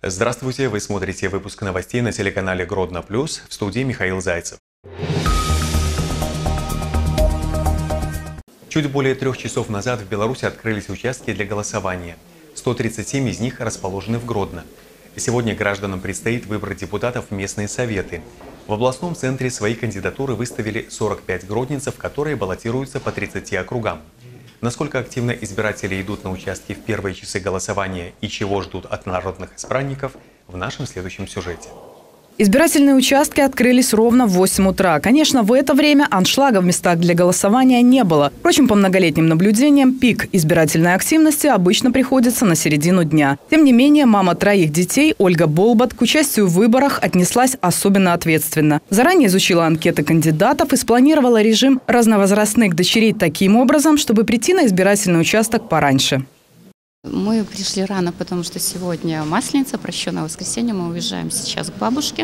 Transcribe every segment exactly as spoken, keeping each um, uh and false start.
Здравствуйте, вы смотрите выпуск новостей на телеканале Гродно Плюс, в студии Михаил Зайцев. Чуть более трех часов назад в Беларуси открылись участки для голосования. сто тридцать семь из них расположены в Гродно. Сегодня гражданам предстоит выбрать депутатов в местные советы. В областном центре свои кандидатуры выставили сорок пять гродненцев, которые баллотируются по тридцати округам. Насколько активно избиратели идут на участки в первые часы голосования и чего ждут от народных избранников, в нашем следующем сюжете. Избирательные участки открылись ровно в восемь утра. Конечно, в это время аншлага в местах для голосования не было. Впрочем, по многолетним наблюдениям, пик избирательной активности обычно приходится на середину дня. Тем не менее, мама троих детей Ольга Болбат к участию в выборах отнеслась особенно ответственно. Заранее изучила анкеты кандидатов и спланировала режим разновозрастных дочерей таким образом, чтобы прийти на избирательный участок пораньше. Мы пришли рано, потому что сегодня Масленица, прощенное воскресенье, мы уезжаем сейчас к бабушке.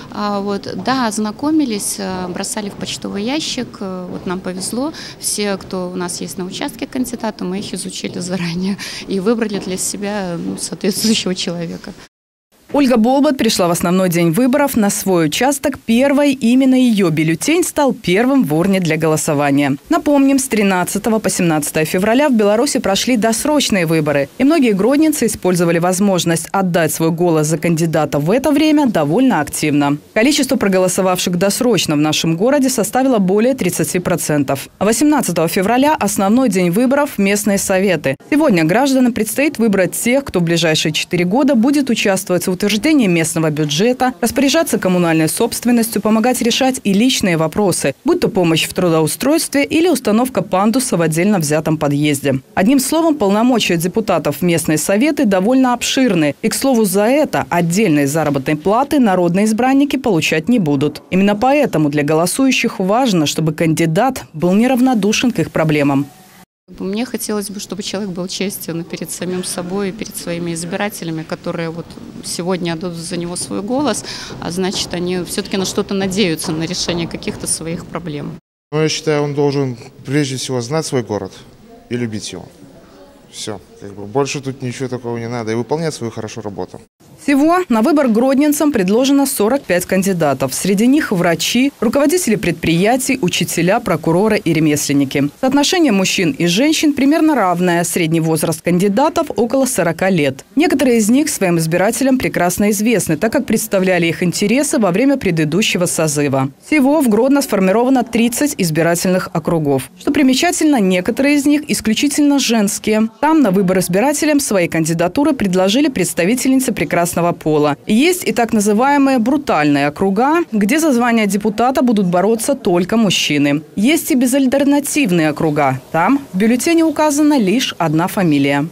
Вот, да, ознакомились, бросали в почтовый ящик, вот нам повезло. Все, кто у нас есть на участке кандидата, мы их изучили заранее и выбрали для себя ну, соответствующего человека. Ольга Болбат пришла в основной день выборов на свой участок первой. Именно ее бюллетень стал первым в урне для голосования. Напомним, с тринадцатого по семнадцатое февраля в Беларуси прошли досрочные выборы. И многие гродненцы использовали возможность отдать свой голос за кандидата в это время довольно активно. Количество проголосовавших досрочно в нашем городе составило более тридцати процентов. восемнадцатого февраля – основной день выборов в местные советы. Сегодня гражданам предстоит выбрать тех, кто в ближайшие четыре года будет участвовать в утверждение местного бюджета, распоряжаться коммунальной собственностью, помогать решать и личные вопросы, будь то помощь в трудоустройстве или установка пандуса в отдельно взятом подъезде. Одним словом, полномочия депутатов в местные советы довольно обширны. И, к слову, за это отдельной заработной платы народные избранники получать не будут. Именно поэтому для голосующих важно, чтобы кандидат был неравнодушен к их проблемам. Мне хотелось бы, чтобы человек был честен перед самим собой и перед своими избирателями, которые вот сегодня отдадут за него свой голос, а значит, они все-таки на что-то надеются, на решение каких-то своих проблем. Ну, я считаю, он должен прежде всего знать свой город и любить его. Все. Как бы больше тут ничего такого не надо. И выполнять свою хорошую работу. Всего на выбор гродненцам предложено сорок пять кандидатов. Среди них врачи, руководители предприятий, учителя, прокуроры и ремесленники. Соотношение мужчин и женщин примерно равное. Средний возраст кандидатов – около сорока лет. Некоторые из них своим избирателям прекрасно известны, так как представляли их интересы во время предыдущего созыва. Всего в Гродно сформировано тридцать избирательных округов. Что примечательно, некоторые из них исключительно женские. Там на выбор избирателям свои кандидатуры предложили представительницы прекрасного пола. Есть и так называемые брутальные округа, где за звание депутата будут бороться только мужчины. Есть и безальтернативные округа. Там в бюллетене указана лишь одна фамилия.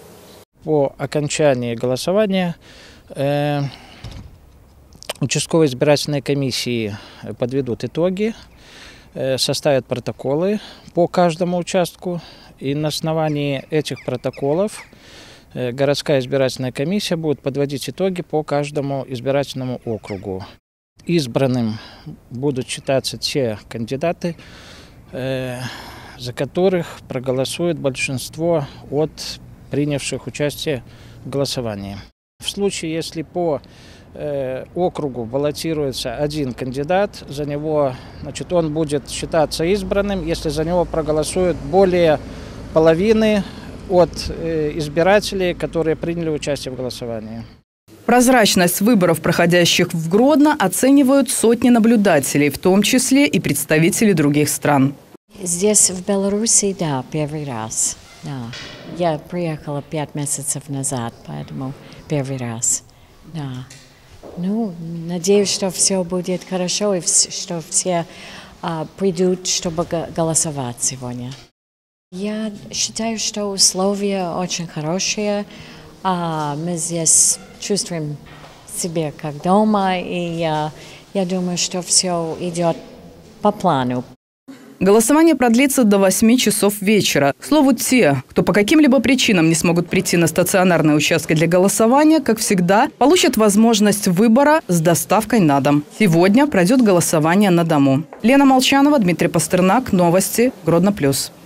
По окончании голосования э, участковые избирательные комиссии подведут итоги, э, составят протоколы по каждому участку. И на основании этих протоколов городская избирательная комиссия будет подводить итоги по каждому избирательному округу. Избранным будут считаться те кандидаты, за которых проголосует большинство от принявших участие в голосовании. В случае, если по округу баллотируется один кандидат, за него, значит, он будет считаться избранным, если за него проголосуют более половины от избирателей, которые приняли участие в голосовании. Прозрачность выборов, проходящих в Гродно, оценивают сотни наблюдателей, в том числе и представители других стран. Здесь, в Беларуси, да, первый раз. Да. Я приехала пять месяцев назад, поэтому первый раз. Да. Ну, надеюсь, что все будет хорошо и что все а, придут, чтобы голосовать сегодня. Я считаю, что условия очень хорошие. А, мы здесь чувствуем себя как дома, и а, я думаю, что все идет по плану. Голосование продлится до восьми часов вечера. К слову, те, кто по каким-либо причинам не смогут прийти на стационарные участки для голосования, как всегда, получат возможность выбора с доставкой на дом. Сегодня пройдет голосование на дому. Лена Молчанова, Дмитрий Пастернак. Новости. Гродно Плюс.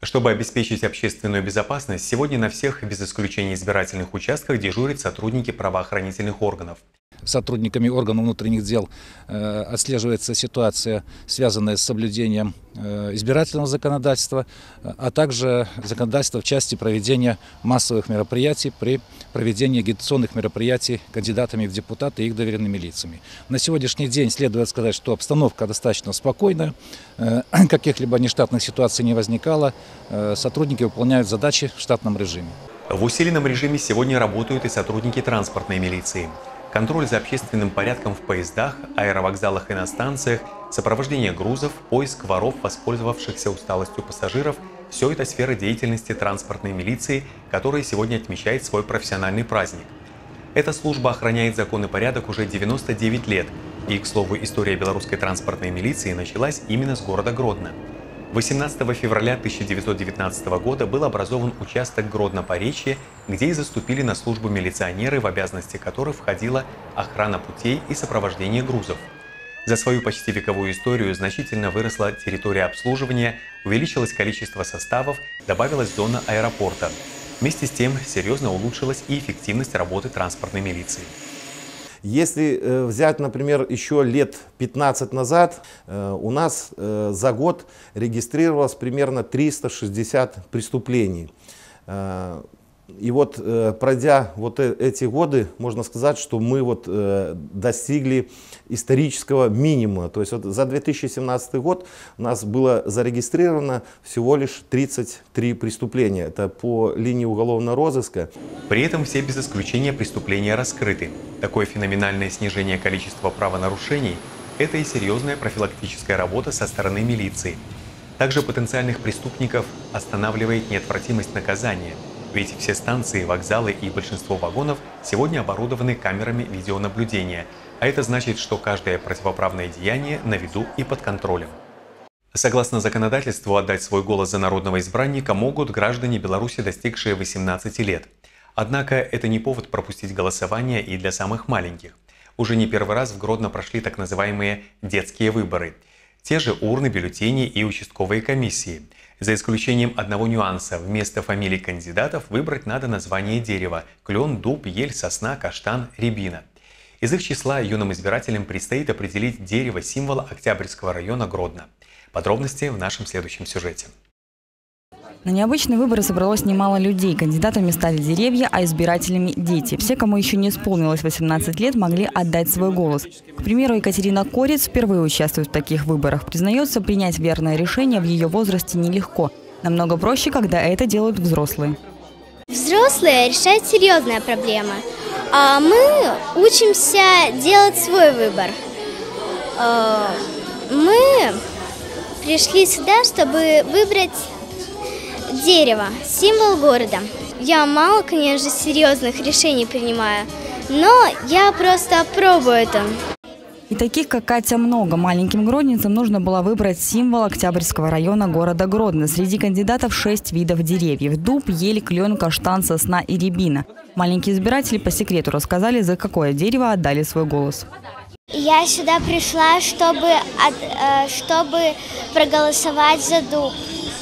Чтобы обеспечить общественную безопасность, сегодня на всех, без исключения избирательных участках, дежурят сотрудники правоохранительных органов. Сотрудниками органов внутренних дел э, отслеживается ситуация, связанная с соблюдением э, избирательного законодательства, а также законодательства в части проведения массовых мероприятий при проведении агитационных мероприятий кандидатами в депутаты и их доверенными лицами. На сегодняшний день следует сказать, что обстановка достаточно спокойная, э, каких-либо нештатных ситуаций не возникало, э, сотрудники выполняют задачи в штатном режиме. В усиленном режиме сегодня работают и сотрудники транспортной милиции. Контроль за общественным порядком в поездах, аэровокзалах и на станциях, сопровождение грузов, поиск воров, воспользовавшихся усталостью пассажиров – все это сфера деятельности транспортной милиции, которая сегодня отмечает свой профессиональный праздник. Эта служба охраняет закон и порядок уже девяносто девять лет. И, к слову, история белорусской транспортной милиции началась именно с города Гродно. восемнадцатого февраля тысяча девятьсот девятнадцатого года был образован участок Гродно-Поречье, где и заступили на службу милиционеры, в обязанности которых входила охрана путей и сопровождение грузов. За свою почти вековую историю значительно выросла территория обслуживания, увеличилось количество составов, добавилась зона аэропорта. Вместе с тем серьезно улучшилась и эффективность работы транспортной милиции. Если э, взять, например, еще лет пятнадцать назад, э, у нас э, за год регистрировалось примерно триста шестьдесят преступлений. Э, и вот, э, пройдя вот э, эти годы, можно сказать, что мы вот, э, достигли исторического минимума. То есть вот за две тысячи семнадцатый год у нас было зарегистрировано всего лишь тридцать три преступления. Это по линии уголовного розыска. При этом все без исключения преступления раскрыты. Такое феноменальное снижение количества правонарушений – это и серьезная профилактическая работа со стороны милиции. Также потенциальных преступников останавливает неотвратимость наказания, ведь все станции, вокзалы и большинство вагонов сегодня оборудованы камерами видеонаблюдения, а это значит, что каждое противоправное деяние на виду и под контролем. Согласно законодательству, отдать свой голос за народного избранника могут граждане Беларуси, достигшие восемнадцати лет. Однако это не повод пропустить голосование и для самых маленьких. Уже не первый раз в Гродно прошли так называемые детские выборы. Те же урны, бюллетени и участковые комиссии. За исключением одного нюанса, вместо фамилий кандидатов выбрать надо название дерева – клен, дуб, ель, сосна, каштан, рябина. Из их числа юным избирателям предстоит определить дерево-символ Октябрьского района Гродно. Подробности в нашем следующем сюжете. На необычные выборы собралось немало людей. Кандидатами стали деревья, а избирателями – дети. Все, кому еще не исполнилось восемнадцать лет, могли отдать свой голос. К примеру, Екатерина Корец впервые участвует в таких выборах. Признается, принять верное решение в ее возрасте нелегко. Намного проще, когда это делают взрослые. Взрослые решают серьезные проблемы, а мы учимся делать свой выбор. Мы пришли сюда, чтобы выбрать дерево, символ города. Я мало, конечно, серьезных решений принимаю, но я просто пробую это. И таких, как Катя, много. Маленьким гродненцам нужно было выбрать символ Октябрьского района города Гродно. Среди кандидатов шесть видов деревьев – дуб, ель, клен, каштан, сосна и рябина. Маленькие избиратели по секрету рассказали, за какое дерево отдали свой голос. Я сюда пришла, чтобы, чтобы проголосовать за дуб.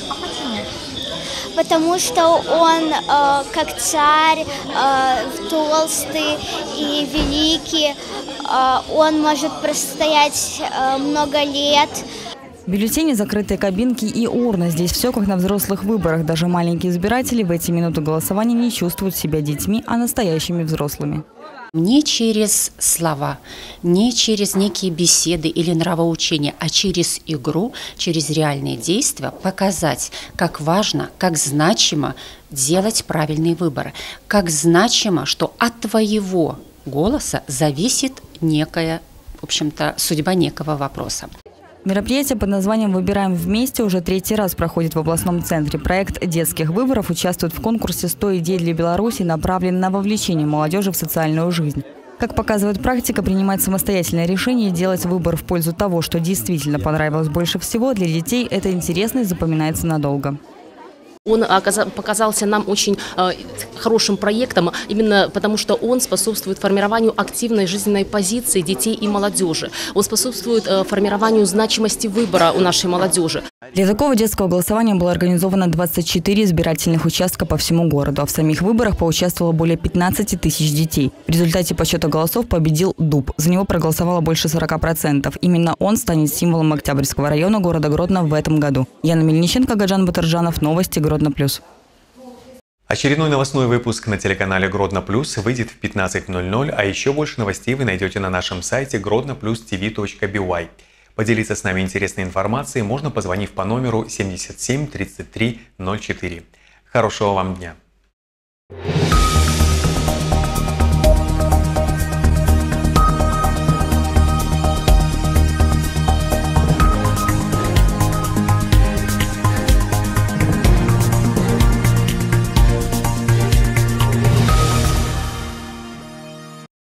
Потому что он, э, как царь, э, толстый и великий, э, он может простоять э, много лет. Бюллетени, закрытые кабинки и урны. Здесь все как на взрослых выборах. Даже маленькие избиратели в эти минуты голосования не чувствуют себя детьми, а настоящими взрослыми. Не через слова, не через некие беседы или нравоучения, а через игру, через реальные действия показать, как важно, как значимо делать правильные выборы, как значимо, что от твоего голоса зависит некая, в общем-то, судьба некого вопроса. Мероприятие под названием «Выбираем вместе» уже третий раз проходит в областном центре. Проект детских выборов участвует в конкурсе «сто идей для Беларуси», направлен на вовлечение молодежи в социальную жизнь. Как показывает практика, принимать самостоятельное решение и делать выбор в пользу того, что действительно понравилось больше всего, для детей это интересно и запоминается надолго. Он показался нам очень хорошим проектом, именно потому что он способствует формированию активной жизненной позиции детей и молодежи. Он способствует формированию значимости выбора у нашей молодежи. Для такого детского голосования было организовано двадцать четыре избирательных участка по всему городу, а в самих выборах поучаствовало более пятнадцати тысяч детей. В результате подсчета голосов победил Дуб. За него проголосовало больше сорока процентов. Именно он станет символом Октябрьского района города Гродно в этом году. Яна Мельниченко, Гаджан Батыржанов. Новости Гродно плюс. Очередной новостной выпуск на телеканале Гродно плюс выйдет в пятнадцать ноль ноль, а еще больше новостей вы найдете на нашем сайте гродно плюс ти ви точка би уай. Поделиться с нами интересной информацией можно, позвонив по номеру семьдесят семь тридцать три ноль четыре. Хорошего вам дня!